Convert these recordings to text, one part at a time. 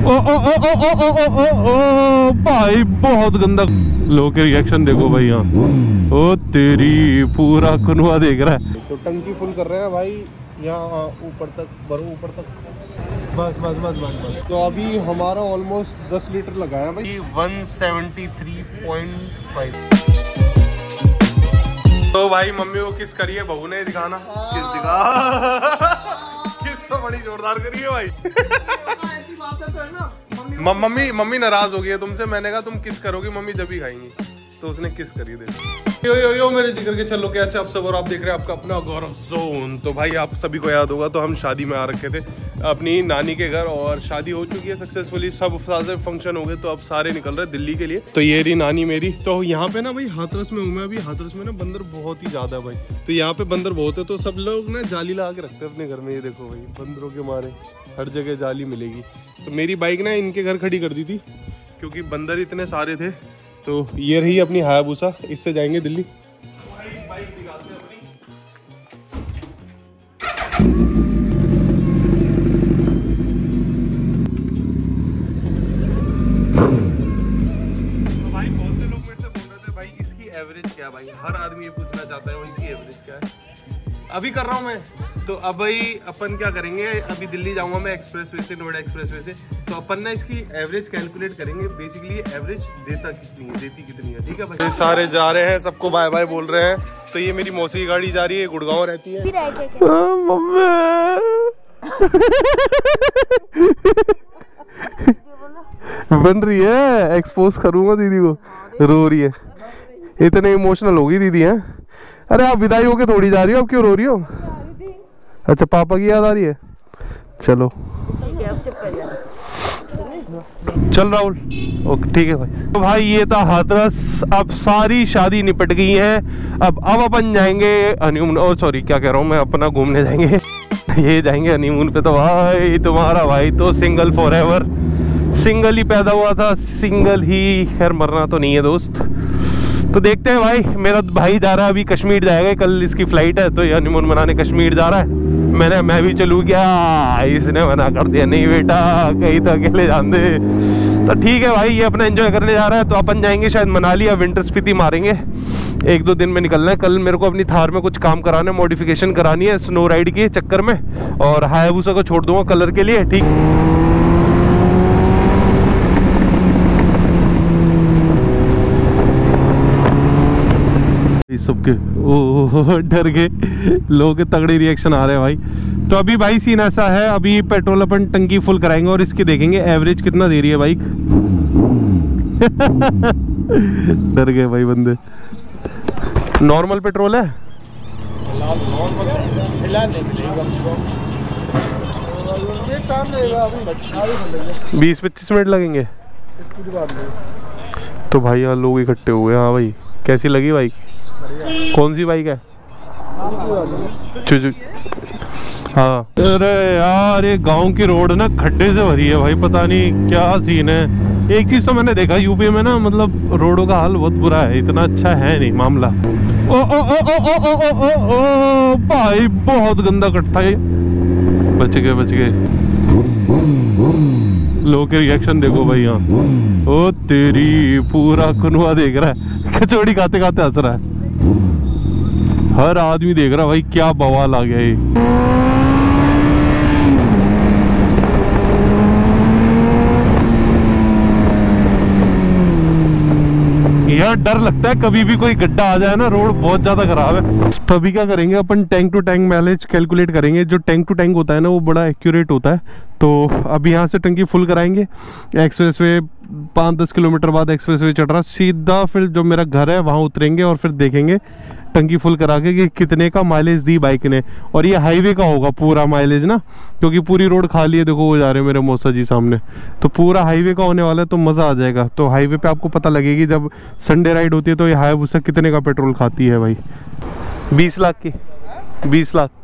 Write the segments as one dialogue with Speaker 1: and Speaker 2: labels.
Speaker 1: ओ ओ ओ ओ ओ ओ ओ ओ भाई बहुत गंदा। लोग के रिएक्शन देखो भाई यहाँ। ओ तेरी पूरा कनुआ देख रहा है। तो टंकी फुल कर रहे हैं भाई यहाँ ऊपर तक भरो, ऊपर तक बस बस बस बस बस। तो अभी हमारा ऑलमोस्ट 10 लीटर लगा है भाई 173.5। तो भाई मम्मी को किस करिए बहू ने दिखाना किस दिखा किस तो बड़ी जोरदार करिए भाई।
Speaker 2: ऐसी बात है तो है ना
Speaker 1: मम्मी नाराज हो गई है तुमसे। मैंने कहा तुम किस करोगी मम्मी जब ही खाएंगी, तो उसने किस करी दे। यो यो यो मेरे जिगर के चलो कैसे आप सब, और आप देख रहे हैं आपका अपना गौरव जोन। तो भाई आप सभी को याद होगा तो हम शादी में आ रखे थे अपनी नानी के घर, और शादी हो चुकी है सक्सेसफुली, सब सारे फंक्शन हो गए। तो अब सारे निकल रहे हैं दिल्ली के लिए। तो ये रही नानी मेरी। तो यहाँ पे ना भाई हाथरस में हूँ मैं अभी। हाथरस में ना बंदर बहुत ही ज्यादा भाई। तो यहाँ पे बंदर बहुत है, तो सब लोग ना जाली लगा के रखते हैं अपने घर में। ये देखो भाई बंदरों के मारे हर जगह जाली मिलेगी। तो मेरी बाइक ना इनके घर खड़ी कर दी थी क्योंकि बंदर इतने सारे थे। तो ये रही अपनी हायाबुसा, इससे जाएंगे दिल्ली। बाइक निकालते हैं अपनी। तो भाई बहुत से लोग मेरे से बोल रहे थे भाई इसकी एवरेज क्या है। भाई हर आदमी ये पूछना चाहता है इसकी एवरेज क्या है। अभी कर रहा हूँ मैं। तो अब भाई अपन क्या करेंगे, अभी दिल्ली जाऊंगा मैं एक्सप्रेसवे से, नोएडा एक्सप्रेसवे से। तो अपन ना इसकी एवरेज कैलकुलेट करेंगे। बेसिकली एवरेज देती कितनी है, ठीक है भाई। सारे जा रहे हैं, सबको बाय बाय बोल रहे हैं। तो ये मेरी मौसी की गाड़ी जा रही है, गुड़गांव रहती है। मम्मी बन रही है, एक्सपोज करूंगा दीदी को। रो रही है, इतने इमोशनल होगी दीदी है। अरे आप विदाई होके थोड़ी जा रही हो, आप क्यों रो रही हो? अच्छा पापा की याद आ रही है। चलो चल राहुल, ओके ठीक है भाई। तो भाई ये था हाथरस। अब सारी शादी निपट गई है। अब अपन जाएंगे हनीमून। ओ सॉरी क्या कह रहा हूँ मैं, अपना घूमने जाएंगे। ये जाएंगे हनीमून पे। तो भाई तुम्हारा भाई तो सिंगल फॉरएवर, सिंगल ही पैदा हुआ था, सिंगल ही। खैर मरना तो नहीं है दोस्त। तो देखते हैं भाई। मेरा भाई जा रहा है अभी कश्मीर जाएगा, कल इसकी फ्लाइट है। तो ये हनीमून मनाने कश्मीर जा रहा है। मैं भी चलूँ क्या? इसने मना कर दिया, नहीं बेटा कहीं तो अकेले जान दे। तो ठीक है भाई, ये अपना एंजॉय करने जा रहा है। तो अपन जाएंगे शायद मनाली या विंटर स्पीति मारेंगे। 1-2 दिन में निकलना है। कल मेरे को अपनी थार में कुछ काम कराना है, मॉडिफिकेशन करानी है स्नो राइड के चक्कर में। और हायाबुसा को छोड़ दूंगा कलर के लिए, ठीक। सबके ओ डर गए लोग, तगड़े रिएक्शन आ रहे हैं भाई। तो अभी भाई सीन ऐसा है, अभी पेट्रोल अपन टंकी फुल कराएंगे और इसकी देखेंगे एवरेज कितना दे रही है बाइक। डर गए भाई बंदे। नॉर्मल पेट्रोल है, 20-25 मिनट लगेंगे। तो भाई यहाँ लोग इकट्ठे हुए। हाँ भाई कैसी लगी बाइक? कौन सी बाइक है? हाँ अरे यार ये गांव की रोड ना खड्डे से भरी है भाई, पता नहीं क्या सीन है। एक चीज तो मैंने देखा यूपी में ना, मतलब रोडों का हाल बहुत बुरा है, इतना अच्छा है नहीं मामला। ओ ओ ओ ओ ओ ओ ओ ओ ओ भाई बहुत गंदा कट्टा है। बच गए। लोग के रिएक्शन देखो भाई यहाँ। ओ तेरी पूरा कनुआ देख रहा है, कचौड़ी खाते खाते हंस रहा है। हर आदमी देख रहा भाई, क्या बवाल आ गया ये। यार डर लगता है कभी भी कोई गड्ढा आ जाए ना, रोड बहुत ज्यादा खराब है। तो अभी क्या करेंगे अपन, tank to tank mileage calculate करेंगे। जो टैंक टू टैंक होता है ना वो बड़ा एक्यूरेट होता है। तो अभी यहाँ से टंकी फुल कराएंगे। एक्सप्रेसवे 5-10 किलोमीटर बाद एक्सप्रेसवे चढ़ रहा सीधा, फिर जो मेरा घर है वहाँ उतरेंगे और फिर देखेंगे टंकी फुल करा के कि कितने का माइलेज दी बाइक ने। और ये हाईवे का होगा पूरा माइलेज ना, क्योंकि पूरी रोड खाली है। देखो वो जा रहे हैं मेरे मौसा जी सामने। तो पूरा हाईवे का होने वाला है, तो मज़ा आ जाएगा। तो हाईवे पे आपको पता लगेगी जब संडे राइड होती है तो ये हायाबुसा कितने का पेट्रोल खाती है भाई। 20 लाख की, 20 लाख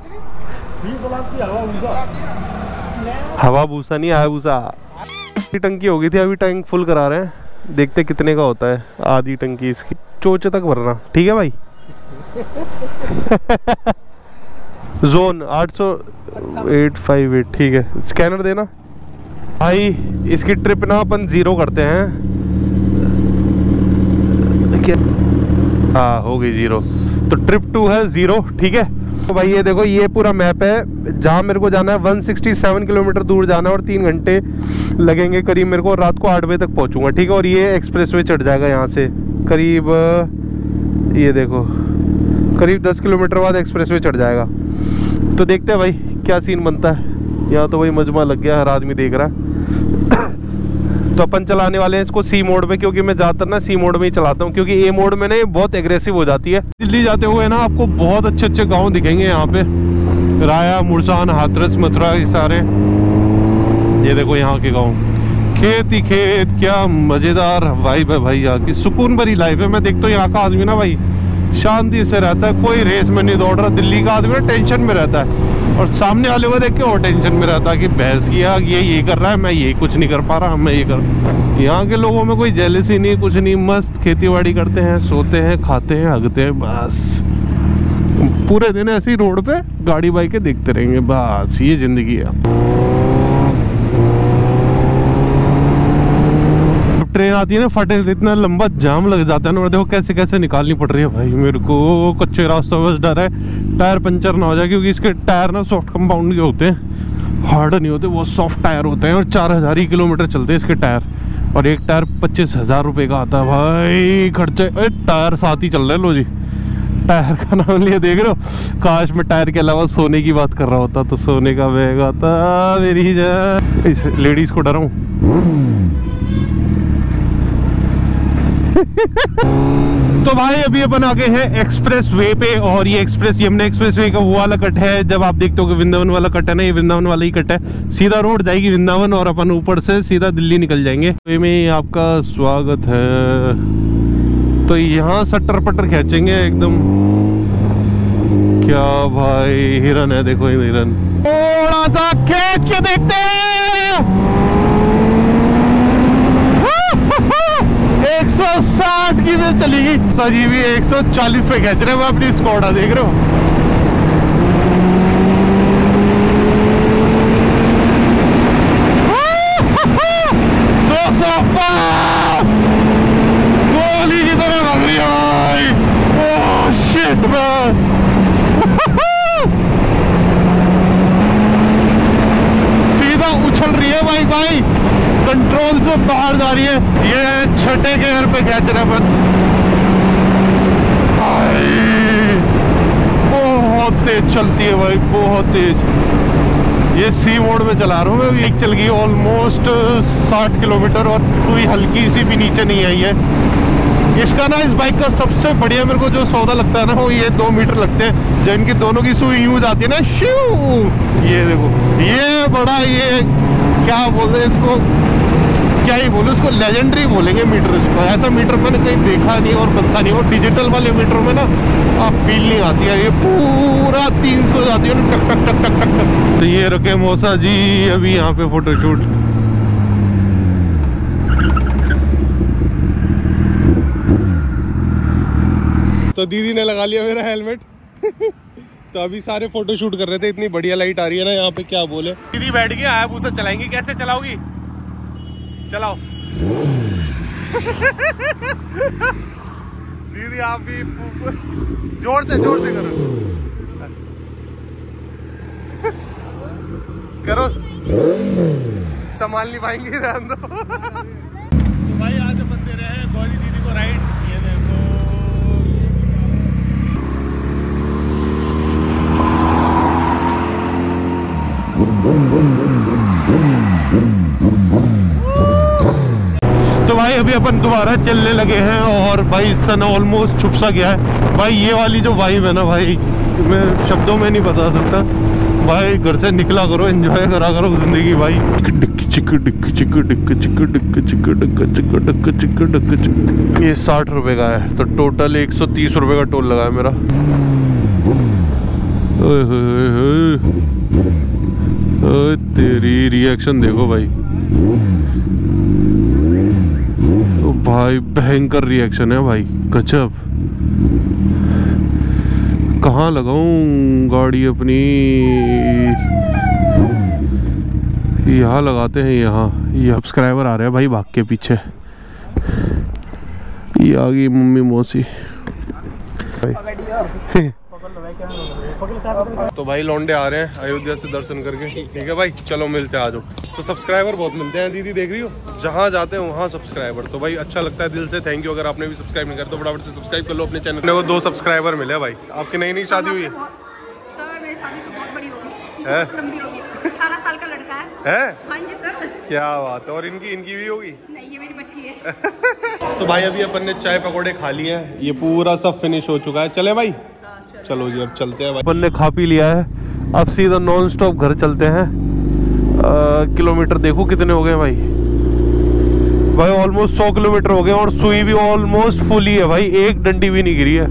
Speaker 1: हवा भूसा नहीं हायाबुसा। टंकी हो गई थी, अभी टैंक फुल करा रहे हैं, देखते कितने का होता है। आधी टंकी इसकी, चोचे तक भरना, ठीक है भाई। जोन 80858, ठीक है। स्कैनर देना। भाई इसकी ट्रिप ना अपन 0 करते हैं क्या? हाँ हो गई 0, तो ट्रिप 2 है 0, ठीक है। तो भाई ये देखो, ये पूरा मैप है जहाँ मेरे को जाना है। 167 किलोमीटर दूर जाना है और 3 घंटे लगेंगे करीब मेरे को। रात को 8 बजे तक पहुँचूंगा, ठीक है। और ये एक्सप्रेसवे चढ़ जाएगा यहाँ से करीब, ये देखो करीब 10 किलोमीटर बाद एक्सप्रेसवे चढ़ जाएगा। तो देखते हैं भाई क्या सीन बनता है। यहाँ तो भाई मजमा लग गया, हर आदमी देख रहा है। तो अपन चलाने वाले हैं इसको सी मोड में, क्योंकि मैं ज़्यादातर ना सी मोड में ही चलाता हूँ, क्योंकि ए मोड में ना बहुत एग्रेसिव हो जाती है। दिल्ली जाते हुए ना आपको बहुत अच्छे अच्छे गांव दिखेंगे यहाँ पे, राया, मुरसान, हाथरस, मथुरा, ये सारे। ये देखो यहाँ के गाँव, खेत ही खेत, क्या मज़ेदार वाइब है भाई। यहाँ की सुकून भरी लाइफ है। मैं देखता हूँ यहाँ का आदमी ना भाई शांति से रहता है, कोई रेस में नहीं दौड़ रहा। दिल्ली का आदमी ना टेंशन में रहता है, और सामने वाले को देख के और टेंशन में रहता है कि भैंस किया ये कर रहा है, मैं ये कुछ नहीं कर पा रहा, मैं ये कर। यहाँ के लोगों में कोई जेलसी नहीं, कुछ नहीं, मस्त खेती बाड़ी करते हैं, सोते हैं, खाते हैं, हगते हैं, बस पूरे दिन ऐसे ही रोड पे गाड़ी बाइकें देखते रहेंगे, बस ये जिंदगी है। ट्रेन आती है ना फटे, इतना लंबा जाम लग जाता है ना, और देखो कैसे कैसे निकालनी पड़ रही है भाई मेरे को। कच्चे रास्ते में बस डर है टायर पंचर ना हो जाए, क्योंकि इसके टायर ना सॉफ्ट कंपाउंड के होते हैं, हार्ड नहीं होते, वो सॉफ्ट टायर होते हैं। और 4000 ही किलोमीटर चलते हैं इसके टायर, और एक टायर 25,000 रुपये का आता है भाई खर्चे। टायर साथ ही चल रहे, लो जी टायर का नाम लिया, देख रहे हो। काश मैं टायर के अलावा सोने की बात कर रहा होता तो सोने का बैग आता मेरी जान। इस लेडीज को डराऊं। तो भाई अभी अपन आ गए हैं एक्सप्रेस वे पे, और ये एक्सप्रेस यमुना एक्सप्रेस वे का वो वाला कट है। जब आप देखते हो कि वृंदावन वाला कट है ना, ये वृंदावन वाला ही कट है। सीधा रोड जाएगी वृंदावन, और अपन ऊपर से सीधा दिल्ली निकल जाएंगे। वे में आपका स्वागत है। तो यहाँ सट्टर पट्टर खींचेंगे एकदम। क्या भाई हिरन है, देखो हिरन। थोड़ा सा खींच के देखते हैं। 160 की में चली गई, सजी भी 140 पे खींच रहे हैं अपनी स्कॉडा, देख रहे हो। गोली की तरह लग रही है भाई। Oh shit man. सीधा उछल रही है भाई भाई, कंट्रोल से बाहर जा रही है। ये छठे गियर पे खींच रहे अपन। बहुत तेज चलती है भाई, बहुत तेज। ये सी मोड में चला रहा हूँ मैं। एक चल गई ऑलमोस्ट 60 किलोमीटर, और सुई हल्की सी भी नीचे नहीं आई है। इसका ना, इस बाइक का सबसे बढ़िया मेरे को जो सौदा लगता है ना, वो ये 2 मीटर लगते हैं, जो इनकी दोनों की सुई यूज आती है ना, श्यू। ये देखो, ये बड़ा, ये क्या बोलते हैं इसको, क्या ही बोलूं इसको, लेजेंडरी बोलेंगे मीटर इसको। ऐसा मीटर मैंने कहीं देखा नहीं और बनता नहीं। और डिजिटल वाले मीटर में ना आप फील नहीं आती है, ये पूरा 300 जाती है, टक टक टक टक टक टक। तो ये रखे मौसा जी अभी यहाँ पे फोटोशूट। तो दीदी ने लगा लिया मेरा हेलमेट। तो अभी सारे फोटोशूट कर रहे थे, इतनी बढ़िया लाइट आ रही है ना यहाँ पे, क्या बोले। दीदी बैठ गई, आया पूछा चलाएंगी, कैसे चलाओगी, चलाओ। दीदी आप भी जोर से करो, करो, संभाल नहीं पाएंगे, रहने दो। तो भाई आज अपन दे रहे हैं गौरी दीदी को राइड। ये देखो, तो भाई अभी अपन दोबारा चलने लगे हैं, और भाई सन ऑलमोस्ट छुप सा गया है भाई। ये वाली जो वाइब है ना भाई, मैं शब्दों में नहीं बता सकता भाई। घर से निकला करो, एंजॉय करा करो जिंदगी भाई। ये 60 रुपए का है, तो टोटल 130 रुपए का टोल लगा है मेरा। तेरी रिएक्शन देखो भाई, तो भाई भयंकर रिएक्शन है भाई, गजब। कहाँ लगाऊं गाड़ी अपनी। यहाँ लगाते हैं। यहाँ ये सब्सक्राइबर आ रहे हैं भाई भाग के पीछे। ये आ गई मम्मी मौसी। तो भाई लौंडे आ रहे हैं अयोध्या से दर्शन करके। ठीक है भाई, चलो मिलते हैं, आ जाओ। तो सब्सक्राइबर बहुत मिलते हैं दीदी, देख रही हो, जहाँ जाते हैं वहाँ सब्सक्राइबर। तो भाई अच्छा लगता है, दिल से थैंक यू। अगर आपने भी सब्सक्राइब नहीं करते तो फटाफट से सब्सक्राइब कर लो अपने चैनल को। 2 सब्सक्राइबर मिले भाई। आपकी नई नई शादी हुई है?
Speaker 3: सर मेरी शादी तो बहुत बड़ी होगी, लंबी होगी। 18 साल का लड़का है। हाँ जी सर।
Speaker 1: क्या बात है। और इनकी भी होगी?
Speaker 3: नहीं, ये मेरी बच्ची है।
Speaker 1: तो भाई अभी अपन ने चाय पकौड़े खा लिए हैं, ये पूरा सब फिनिश हो चुका है। चले भाई? चलो जी अब चलते हैं भाई। अपन ने खा पी लिया है, अब सीधा नॉन स्टॉप घर चलते हैं। किलोमीटर देखो कितने हो गए भाई। भाई ऑलमोस्ट 100 किलोमीटर हो गए और सुई भी ऑलमोस्ट फुल ही है भाई, एक डंडी भी नहीं गिरी है।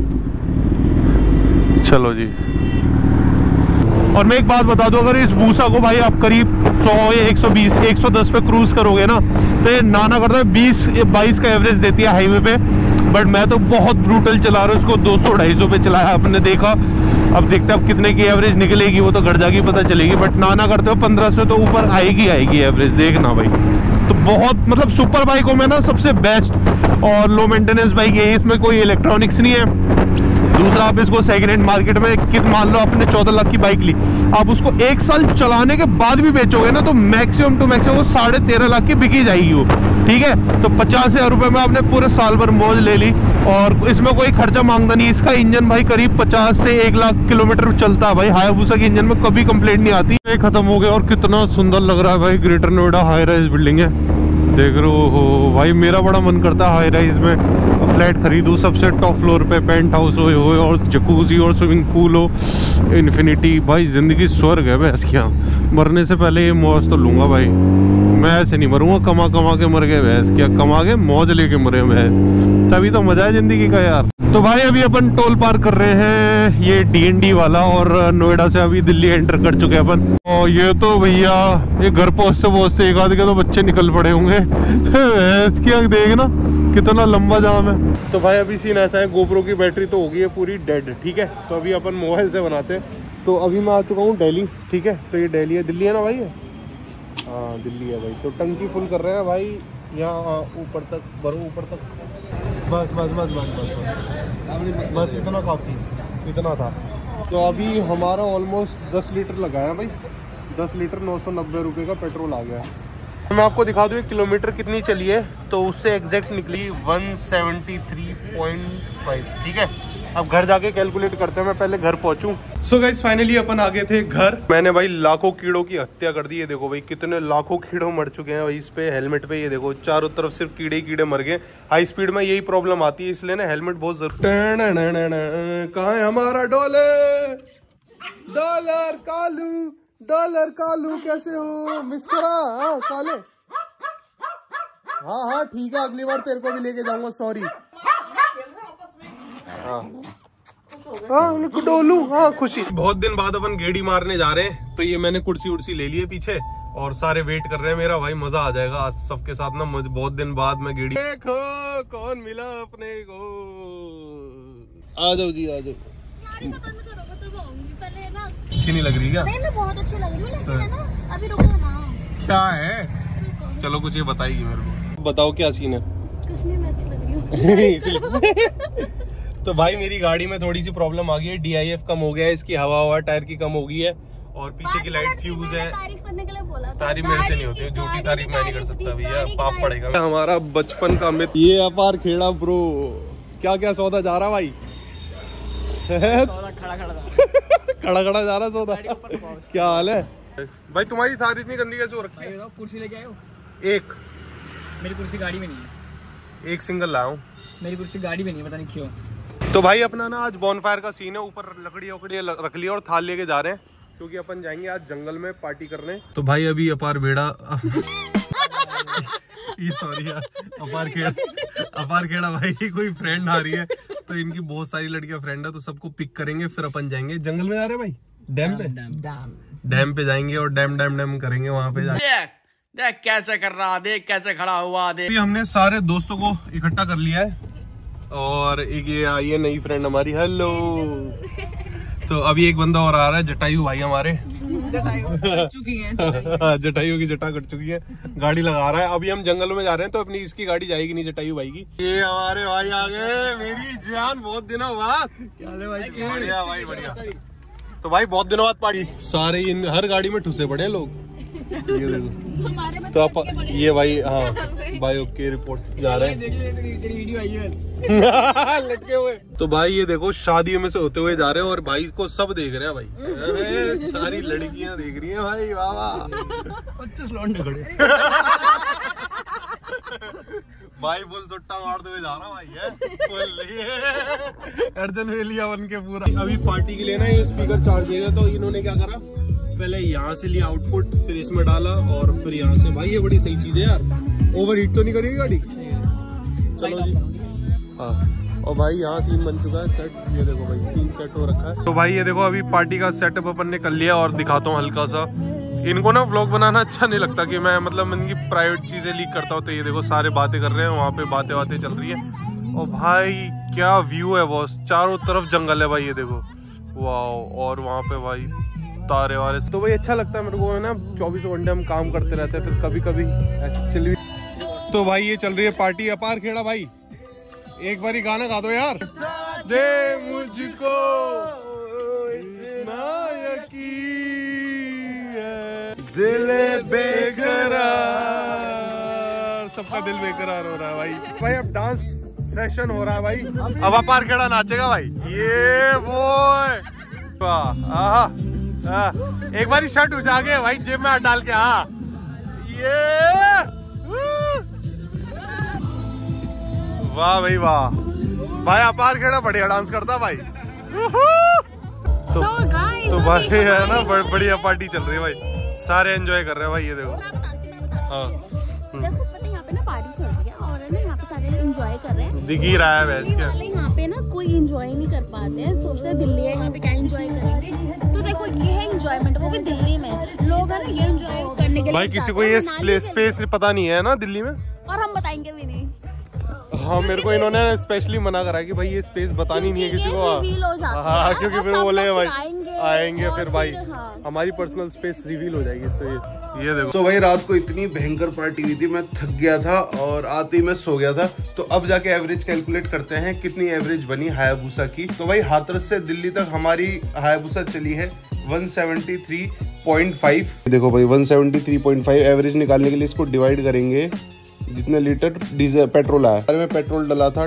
Speaker 1: चलो जी। और मैं एक बात बता दूं, अगर इस भूसा को भाई आप करीब 100 या 120 110 पे क्रूज करोगे ना, तो ये नाना करता है 20-22 का एवरेज देती है हाईवे पे। बट मैं तो बहुत ब्रूटल चला रहा हूँ इसको, 200-250 पे चलाया आपने देखा। अब देखते हैं अब कितने की एवरेज निकलेगी, वो तो घर जाके पता चलेगी। बट नाना करते हो 15 से तो ऊपर आएगी एवरेज, देखना भाई। तो बहुत मतलब सुपर बाइकों में ना सबसे बेस्ट और लो मेंटेनेंस बाइक है। इसमें कोई इलेक्ट्रॉनिक्स नहीं है। दूसरा, आप इसको सेकंड हैंड मार्केट में मान लो आपने 14 लाख की बाइक ली, आप उसको 1 साल चलाने के बाद भी बेचोगे ना, तो मैक्सिमम टू मैक्सिमम वो 13.5 लाख की बिकी जाएगी वो। ठीक है, तो 50,000 रुपए में आपने पूरे साल भर मौज ले ली और इसमें कोई खर्चा मांगता नहीं। इसका इंजन भाई करीब 50 से 1 लाख किलोमीटर चलता है भाई। हायाबुसा के इंजन में कभी कंप्लेंट नहीं आती। ये खत्म हो गया और कितना सुंदर लग रहा है भाई। Greater Noida high rise building है, देख रहे हो भाई। मेरा बड़ा मन करता है हाई राइज में फ्लैट खरीदूं, सबसे टॉप फ्लोर पे पेंट हाउस हो और जकूजी और स्विमिंग पूल हो, इन्फिनिटी। भाई जिंदगी स्वर्ग है भैंस की। मरने से पहले ये मौज तो लूंगा भाई। मैं ऐसे नहीं मरूंगा कमा कमा के मर गए भैंस क्या, कमा के मौज लेके मरे भैंस, तभी तो मजा है जिंदगी का यार। तो भाई अभी अपन टोल पार कर रहे हैं, ये DND वाला, और नोएडा से अभी दिल्ली एंटर कर चुके हैं अपन। और ये तो भैया ये घर पहुंचते एक आध के तो बच्चे निकल पड़े होंगे। भैंस की आंख देखना कितना लंबा जाम है। तो भाई अभी सीन ऐसा है, गोप्रो की बैटरी तो हो गई है पूरी डेड। ठीक है, तो अभी अपन मोबाइल से बनाते हैं। तो अभी मैं आ चुका हूँ दिल्ली। ठीक है, तो ये दिल्ली है, दिल्ली है ना भाई? हाँ दिल्ली है भाई। तो टंकी फुल कर रहे हैं भाई, यहाँ ऊपर तक भरो, ऊपर तक। बस बस बस बस बस बस इतना काफ़ी, इतना था। तो अभी हमारा ऑलमोस्ट 10 लीटर लगाया भाई। 10 लीटर 990 रुपये का पेट्रोल आ गया। मैं आपको दिखा दूँ किलोमीटर कितनी चली है, तो उससे एग्जैक्ट निकली 173.5। ठीक है, अब घर जाके कैलकुलेट करते हैं, मैं पहले घर पहुंचूं। सो गाइस फाइनली अपन आ गए थे घर। मैंने भाई लाखों कीड़ों की हत्या कर दी है। देखो भाई कितने लाखों कीड़े मर चुके हैं भाई इस पे हेलमेट पे। ये देखो चारों तरफ सिर्फ कीड़े ही कीड़े मर गए। हाई स्पीड में यही प्रॉब्लम आती है, इसलिए ना हेलमेट बहुत जरूरी। कहाँ है हमारा dollar? Dollar Kalu, dollar Kalu कैसे हो? मिस करा साले। हाँ हाँ ठीक है, अगली बार तेरे को भी लेके जाऊंगा। सॉरी। डोलू। हाँ खुशी। बहुत दिन बाद अपन गेड़ी मारने जा रहे हैं, तो ये मैंने कुर्सी उर्सी ले ली है पीछे और सारे वेट कर रहे हैं मेरा। भाई मजा आ जाएगा आज सबके साथ ना, बहुत दिन बाद मैं गेड़ी। देखो कौन मिला अपने को। आ जाओ जी, आ जाओ। अच्छी नहीं लग रही क्या?
Speaker 3: नहीं, मैं बहुत अच्छी लग रही हूँ, लेकिन है ना अभी रुको ना।
Speaker 1: क्या है? चलो कुछ ये बताइए मेरे को। बताओ क्या सीन है?
Speaker 3: कुछ नहीं, मैं अच्छी लग रही हूँ।
Speaker 1: तो भाई मेरी गाड़ी में थोड़ी सी प्रॉब्लम आ गई है, DIF कम हो गया है इसकी, हवा टायर की कम हो गई है और पीछे की लाइट फ्यूज है।
Speaker 3: तारीफ करने के लिए बोला था।
Speaker 1: तारीफ मेरे से नहीं होती, झूठी तारीफ मैं नहीं कर सकता भैया, पाप पड़ेगा। हमारा बचपन का मित्र ये अपार खेड़ा ब्रो। क्या क्या सौदा जा रहा भाई? खड़ा खड़ा जा रहा सौदा। क्या हाल है भाई? तुम्हारी थार इतनी गंदी कैसे हो रखी है?
Speaker 2: कुर्सी लेके आए हो?
Speaker 1: एक
Speaker 2: मेरी कुर्सी गाड़ी में नहीं है।
Speaker 1: एक सिंगल लाया हूँ।
Speaker 2: मेरी कुर्सी गाड़ी में नहीं है, पता नहीं क्यों।
Speaker 1: तो भाई अपना ना आज बॉनफायर का सीन है, ऊपर लकड़ियाँ रख लिया और थाल लेके जा रहे हैं क्योंकि अपन जाएंगे आज जंगल में पार्टी करने। तो भाई अभी अपार बेड़ा सॉरी यार, अपार खेड़ा भाई कोई फ्रेंड आ रही है, तो इनकी बहुत सारी लड़कियां फ्रेंड है, तो सबको पिक करेंगे फिर अपन जाएंगे जंगल में। जा रहे भाई डैम पे, डैम पे जाएंगे और डैम करेंगे वहां पे जाके।
Speaker 2: देख कैसे कर रहा, देख कैसे खड़ा हुआ, देख।
Speaker 1: अभी हमने सारे दोस्तों को इकट्ठा कर लिया है और एक ये आई है नई फ्रेंड हमारी। हेलो। तो अभी एक बंदा और आ रहा है, जटायु भाई हमारे।
Speaker 2: चुकी है
Speaker 1: जटायु की जटा कट चुकी है। गाड़ी लगा रहा है। अभी हम जंगल में जा रहे हैं तो अपनी इसकी गाड़ी जाएगी नहीं, जटायु भाई की। ये हमारे भाई आ गए, मेरी जान, बहुत दिनों बाद। बढ़िया भाई बढ़िया। तो भाई बहुत दिनों बाद पार्टी, सारे इन हर गाड़ी में ठुसे पड़े हैं लोग। ये देखो तो आप ये भाई, हाँ भाई ओके रिपोर्ट जा रहे हैं लटके हुए। तो भाई ये देखो शादियों में से होते हुए जा रहे हैं और भाई को सब देख रहे हैं भाई। सारी लड़कियां देख रही हैं भाई। वाह वाह 25 लौंडे खड़े भाई फुल सुट्टा मारते हुए जा रहा भाई है। अर्जुन वेलिया बन के पूरा। अभी पार्टी के लिए ना ये स्पीकर चार्ज किया तो इन्होंने क्या करा, पहले यहाँ से लिया आउटपुट, फिर इसमें डाला और फिर यहाँ से। भाई ये बड़ी सही चीज है यार, ओवर हीट तो नहीं करेगी गाड़ी। चलो जी हाँ। और भाई यहाँ सीन बन चुका है सेट, ये देखो भाई सीन सेट हो रखा है। तो भाई ये देखो अभी पार्टी का सेटअप अपन ने कर लिया और दिखाता हूँ हल्का सा। इनको ना व्लॉग बनाना अच्छा नहीं लगता कि मैं मतलब इनकी प्राइवेट चीजें लीक करता हूँ। तो ये देखो सारे बातें कर रहे हैं, वहाँ पे बातें चल रही है। और भाई क्या व्यू है बॉस, चारों तरफ जंगल है भाई, ये देखो वाह। और वहाँ पे भाई तारे वारे। तो भाई अच्छा लगता है मेरे को है ना, 24 घंटे हम काम करते रहते हैं, फिर कभी कभी ऐसे चल भी। तो भाई ये चल रही है पार्टी अपार खेड़ा भाई। एक बारी गाना गा दो यार। दे मुझको इतना यकीन है, दिल बेकरार, सबका दिल बेकरार हो रहा है भाई। भाई अब डांस सेशन हो रहा है भाई। अब अपार खेड़ा नाचेगा भाई। ये वो एक बारी शर्ट उठा के भाई जेब में हाथ डाल के। हाँ ये वाह भाई वाह। भाई अपार खेड़ा बढ़िया डांस करता भाई। तो भाई है ना बढ़िया पार्टी चल रही है भाई, सारे एंजॉय कर रहे हैं भाई। ये देखो हाँ
Speaker 4: देखो पता है यहाँ पे ना पार्टी चल रही है और ना यहाँ पे सारे एंजॉय कर रहे हैं।
Speaker 1: दिख ही रहा है वैसे क्या,
Speaker 4: यहाँ पे ना कोई एंजॉय नहीं कर पाते हैं, सोचते हैं दिल्ली है यहाँ पे क्या एंजॉय करेंगे। तो देखो ये है एंजॉयमेंट, वो भी दिल्ली में लोग है ना ये एंजॉय करने के लिए।
Speaker 1: भाई किसी को ये स्पेस पता नहीं है ना दिल्ली में,
Speaker 4: और हम बताएंगे भी नहीं।
Speaker 1: हाँ मेरे को इन्होंने स्पेशली मना करा कि भाई ये स्पेस बतानी नहीं है किसी को। हाँ क्योंकि फिर बोले भाई आएंगे फिर भाई हमारी पर्सनल स्पेस रिवील हो जाएगी। तो ये देखो। तो भाई रात को इतनी भयंकर पार्टी हुई थी, मैं थक गया था और आते ही मैं सो गया था। तो अब जाके एवरेज कैलकुलेट करते हैं कितनी एवरेज बनी हायाबुसा की। तो भाई हाथरस से दिल्ली तक हमारी हायाबुसा चली है 173.5। देखो भाई 173.5 एवरेज निकालने के लिए इसको डिवाइड करेंगे जितने लीटर डीजल पेट्रोल आया। अरे मैं पेट्रोल डाला था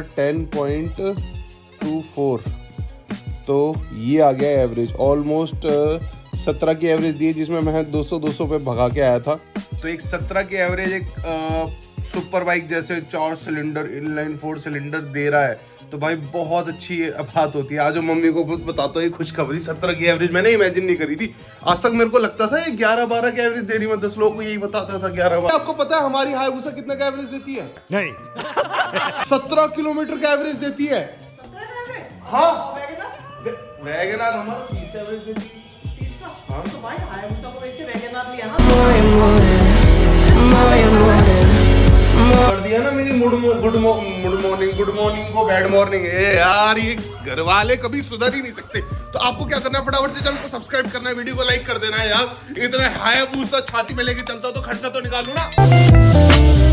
Speaker 1: 10.24, तो ये आ गया एवरेज। ऑलमोस्ट 17 की एवरेज दी है, जिसमें मैं 200 पे भगा के आया था। तो एक 17 की एवरेज एक सुपर बाइक जैसे 4 सिलेंडर इनलाइन 4 सिलेंडर दे रहा है। तो भाई बहुत अच्छी बात होती है। आज मम्मी को बताता हूँ खुशखबरी, 17 की एवरेज मैंने इमेजिन नहीं करी थी। आज तक मेरे को लगता था ये 11-12 की एवरेज दे रही। मैं 10 लोगों को यही बताता था 11-12। आपको पता है हमारी हायाबुसा कितना का एवरेज देती है? नहीं 17 किलोमीटर का एवरेज देती है। हाँ वैगनआर हमारा 30 एवरेज देती है। 30 का? हाँ तो भाई हायाबुसा को देख के वैगनआर लिया ना कर दिया ना मेरी गुड मॉर्निंग को बैड मॉर्निंग। यार ये घर वाले कभी सुधर ही नहीं सकते। तो आपको क्या करना है, फटाफट से चैनल को सब्सक्राइब करना है, वीडियो को लाइक कर देना है। यार इतना हायाबुसा छाती में लेके चलता तो खर्चा तो निकालू ना।